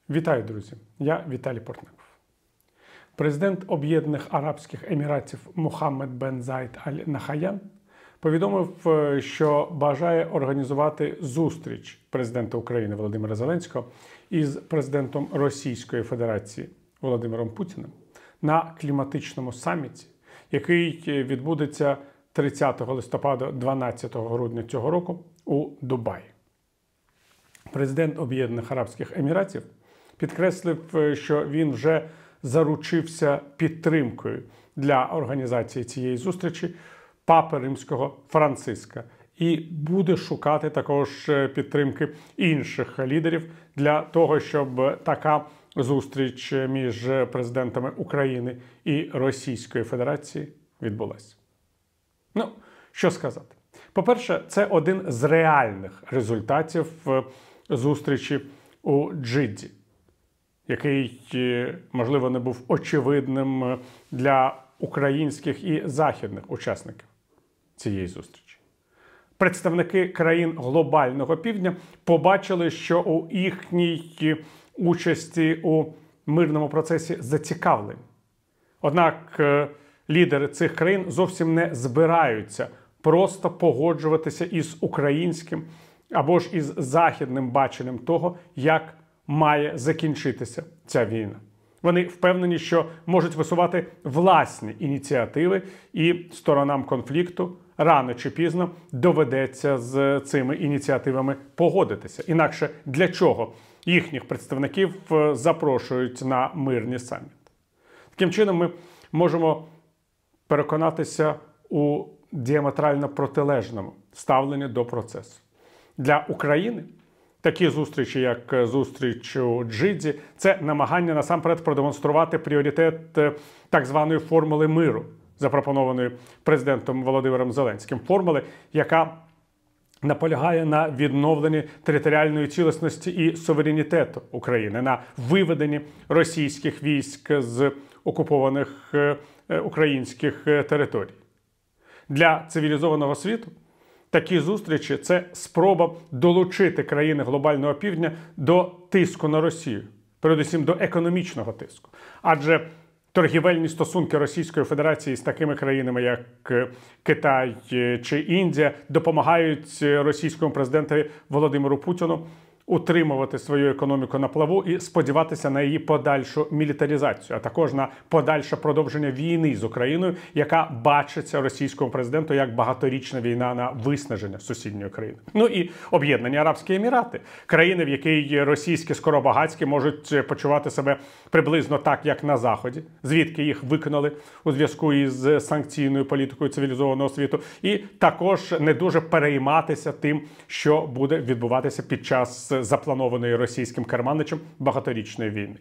Вітаю, друзі! Я Віталій Портников. Президент Об'єднаних Арабських Еміратів Мохаммед бен Заїд Аль-Нахаян повідомив, що бажає організувати зустріч президента України Володимира Зеленського із президентом Російської Федерації Володимиром Путіним на кліматичному саміті, який відбудеться 30 листопада – 12 грудня цього року у Дубаї. Президент Об'єднаних Арабських Еміратів підкреслив, що він вже заручився підтримкою для організації цієї зустрічі папи Римського Франциска і буде шукати також підтримки інших лідерів для того, щоб така зустріч між президентами України і Російської Федерації відбулася. Ну, що сказати? По-перше, це один з реальних результатів зустрічі у Джидді, який, можливо, не був очевидним для українських і західних учасників цієї зустрічі. Представники країн глобального півдня побачили, що у їхній участі у мирному процесі зацікавлені. Однак лідери цих країн зовсім не збираються просто погоджуватися із українським або ж із західним баченням того, як має закінчитися ця війна. Вони впевнені, що можуть висувати власні ініціативи, і сторонам конфлікту рано чи пізно доведеться з цими ініціативами погодитися. Інакше для чого їхніх представників запрошують на мирні саміти? Таким чином ми можемо переконатися у діаметрально протилежному ставленні до процесу. Для України такі зустрічі, як зустріч у Джидді, це намагання насамперед продемонструвати пріоритет так званої формули миру, запропонованої президентом Володимиром Зеленським. Формули, яка наполягає на відновленні територіальної цілісності і суверенітету України, на виведенні російських військ з окупованих українських територій. Для цивілізованого світу такі зустрічі – це спроба долучити країни глобального півдня до тиску на Росію, передусім до економічного тиску. Адже торгівельні стосунки Російської Федерації з такими країнами, як Китай чи Індія, допомагають російському президентові Володимиру Путіну утримувати свою економіку на плаву і сподіватися на її подальшу мілітаризацію, а також на подальше продовження війни з Україною, яка бачиться російському президенту як багаторічна війна на виснаження сусідньої країни. Ну і Об'єднані Арабські Емірати, країни, в якій російські скоробагатські можуть почувати себе приблизно так, як на Заході, звідки їх виконали у зв'язку із санкційною політикою цивілізованого світу, і також не дуже перейматися тим, що буде відбуватися під час запланованої російським керманичем багаторічної війни.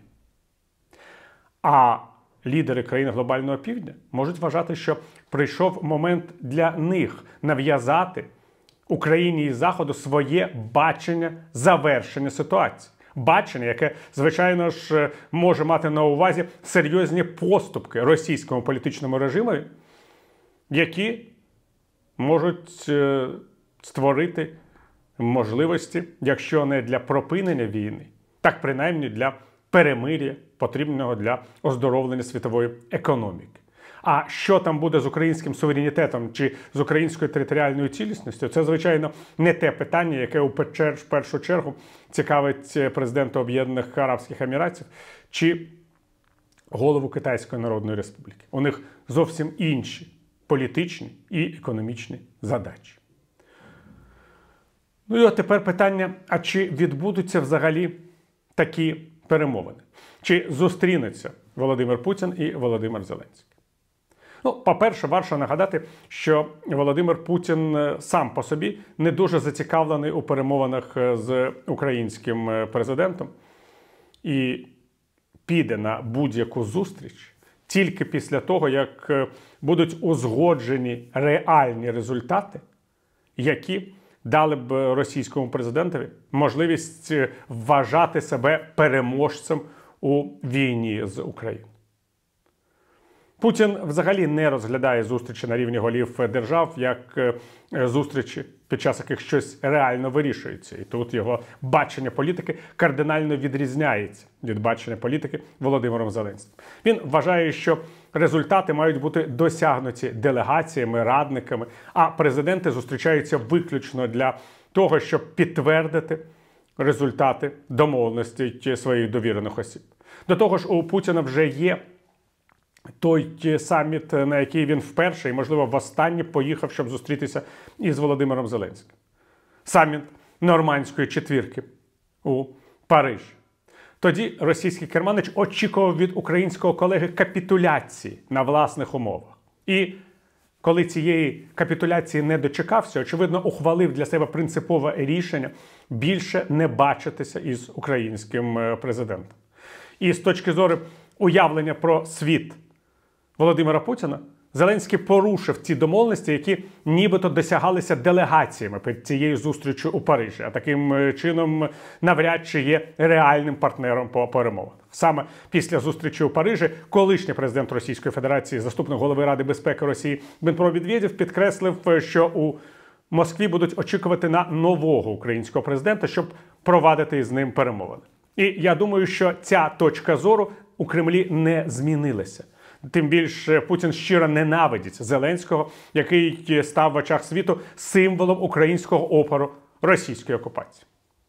А лідери країн глобального півдня можуть вважати, що прийшов момент для них нав'язати Україні і Заходу своє бачення завершення ситуації. Бачення, яке, звичайно ж, може мати на увазі серйозні поступки російському політичному режиму, які можуть створити можливості, якщо не для припинення війни, так принаймні для перемир'я, потрібного для оздоровлення світової економіки. А що там буде з українським суверенітетом чи з українською територіальною цілісністю, це, звичайно, не те питання, яке в першу чергу цікавить президента Об'єднаних Арабських Еміратів чи голову Китайської Народної Республіки. У них зовсім інші політичні і економічні задачі. Ну і от тепер питання, а чи відбудуться взагалі такі перемовини? Чи зустрінуться Володимир Путін і Володимир Зеленський? Ну, по-перше, варто нагадати, що Володимир Путін сам по собі не дуже зацікавлений у перемовинах з українським президентом і піде на будь-яку зустріч тільки після того, як будуть узгоджені реальні результати, які дали б російському президентові можливість вважати себе переможцем у війні з Україною. Путін взагалі не розглядає зустрічі на рівні голів держав як зустрічі під час яких щось реально вирішується. І тут його бачення політики кардинально відрізняється від бачення політики Володимиром Зеленським. Він вважає, що результати мають бути досягнуті делегаціями, радниками, а президенти зустрічаються виключно для того, щоб підтвердити результати домовленостей своїх довірених осіб. До того ж, у Путіна вже є той саміт, на який він вперше і, можливо, востаннє поїхав, щоб зустрітися із Володимиром Зеленським. Саміт Нормандської четвірки у Парижі. Тоді російський керманич очікував від українського колеги капітуляції на власних умовах. І коли цієї капітуляції не дочекався, очевидно, ухвалив для себе принципове рішення більше не бачитися із українським президентом. І з точки зору уявлення про світ Володимира Путіна, Зеленський порушив ті домовленості, які нібито досягалися делегаціями перед цією зустрічю у Парижі, а таким чином навряд чи є реальним партнером по перемовинах. Саме після зустрічі у Парижі колишній президент Російської Федерації, заступник голови Ради безпеки Росії Дмитро Медведєв підкреслив, що у Москві будуть очікувати на нового українського президента, щоб провадити із ним перемовини. І я думаю, що ця точка зору у Кремлі не змінилася. Тим більше Путін щиро ненавидить Зеленського, який став в очах світу символом українського опору російської окупації.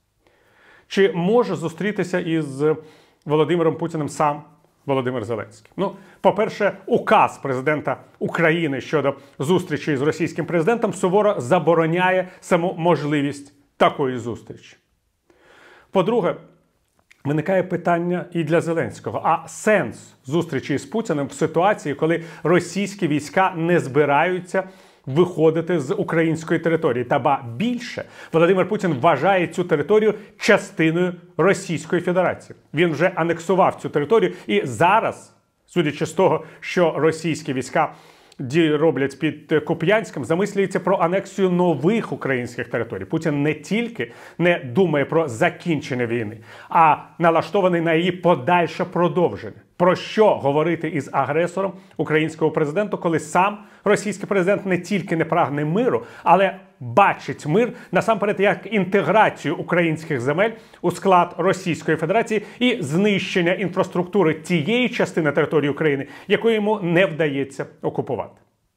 Чи може зустрітися із Володимиром Путіним сам Володимир Зеленський? Ну, по-перше, указ президента України щодо зустрічі з російським президентом суворо забороняє саму можливість такої зустрічі. По-друге, виникає питання і для Зеленського. А сенс зустрічі з Путіним в ситуації, коли російські війська не збираються виходити з української території? Та ба більше, Володимир Путін вважає цю територію частиною Російської Федерації. Він вже анексував цю територію і зараз, судячи з того, що російські війська роблять під Куп'янськом, замислюється про анексію нових українських територій. Путін не тільки не думає про закінчення війни, а налаштований на її подальше продовження. Про що говорити із агресором українського президенту, коли сам російський президент не тільки не прагне миру, але бачить мир насамперед як інтеграцію українських земель у склад Російської Федерації і знищення інфраструктури тієї частини території України, яку йому не вдається окупувати.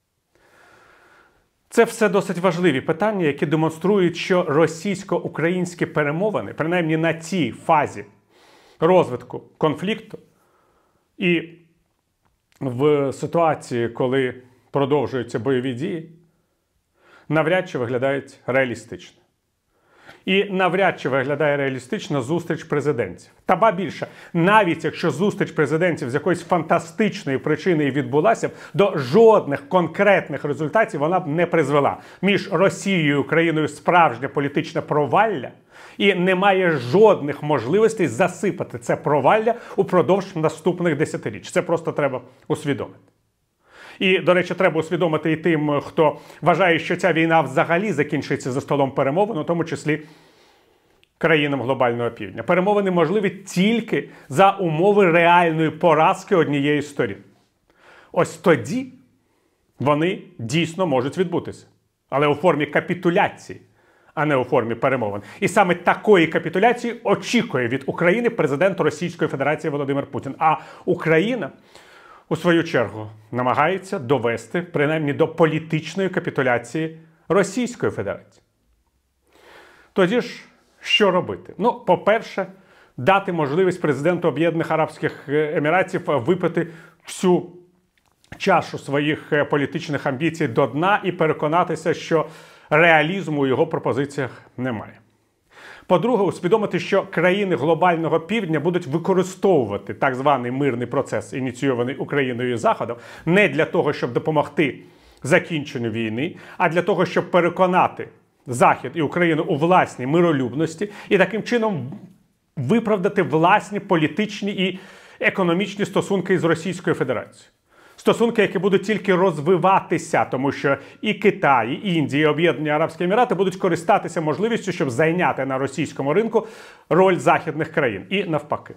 Це все досить важливі питання, які демонструють, що російсько-українські перемовини, принаймні на цій фазі розвитку конфлікту і в ситуації, коли продовжуються бойові дії, навряд чи виглядають реалістично. І навряд чи виглядає реалістично зустріч президентів. Та ба більше, навіть якщо зустріч президентів з якоїсь фантастичної причини і відбулася б, до жодних конкретних результатів вона б не призвела. Між Росією і Україною справжнє політичне провалля, і немає жодних можливостей засипати це провалля упродовж наступних десятиріч. Це просто треба усвідомити. І, до речі, треба усвідомити і тим, хто вважає, що ця війна взагалі закінчиться за столом перемовин, у тому числі країнам глобального півдня. Перемовини можливі тільки за умови реальної поразки однієї з сторін. Ось тоді вони дійсно можуть відбутися. Але у формі капітуляції, а не у формі перемовин. І саме такої капітуляції очікує від України президент Російської Федерації Володимир Путін. А Україна, у свою чергу, намагається довести, принаймні, до політичної капітуляції Російської Федерації. Тоді ж, що робити? Ну, по-перше, дати можливість президенту Об'єднаних Арабських Еміратів випити всю чашу своїх політичних амбіцій до дна і переконатися, що реалізму у його пропозиціях немає. По-друге, усвідомити, що країни глобального півдня будуть використовувати так званий мирний процес, ініційований Україною і Заходом, не для того, щоб допомогти закінченню війни, а для того, щоб переконати Захід і Україну у власній миролюбності і таким чином виправдати власні політичні і економічні стосунки із Російською Федерацією. Стосунки, які будуть тільки розвиватися, тому що і Китай, і Індія, і Об'єднані Арабські Емірати будуть користатися можливістю, щоб зайняти на російському ринку роль західних країн. І навпаки.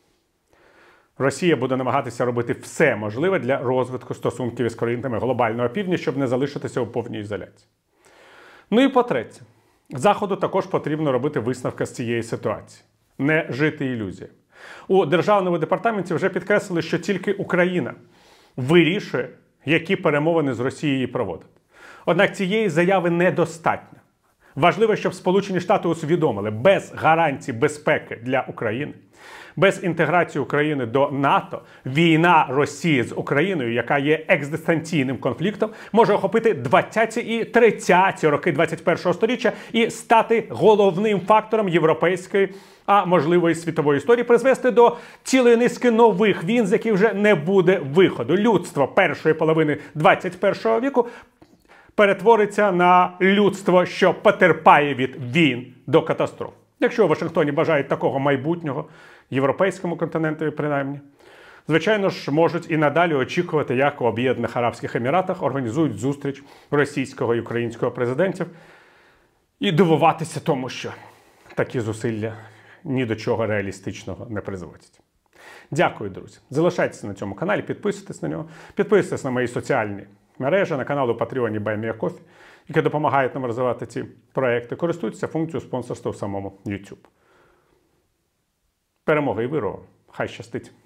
Росія буде намагатися робити все можливе для розвитку стосунків із країнами глобального півдня, щоб не залишитися у повній ізоляції. Ну і по-третє, Заходу також потрібно робити висновки з цієї ситуації. Не жити ілюзіями. У Державному департаменті вже підкреслили, що тільки Україна вирішує, які перемовини з Росією проводить. Однак цієї заяви недостатньо. Важливо, щоб Сполучені Штати усвідомили, без гарантій безпеки для України, без інтеграції України до НАТО, війна Росії з Україною, яка є екзистенційним конфліктом, може охопити 20-ті і 30-ті роки 21-го сторіччя і стати головним фактором європейської, а можливо і світової історії, призвести до цілої низки нових війн, з яких вже не буде виходу. Людство першої половини 21-го віку перетвориться на людство, що потерпає від війн до катастроф. Якщо у Вашингтоні бажають такого майбутнього, європейському континентові принаймні, звичайно ж, можуть і надалі очікувати, як у Об'єднаних Арабських Еміратах організують зустріч російського і українського президентів, і дивуватися тому, що такі зусилля ні до чого реалістичного не призводять. Дякую, друзі. Залишайтеся на цьому каналі, підписуйтесь на нього, підписуйтесь на мої соціальні мережі, на канал у Patreon BuyMeACoffee, які допомагають нам розвивати ці проекти. Користуйтеся функцією спонсорства в самому YouTube. Перемоги і миру. Хай щастить!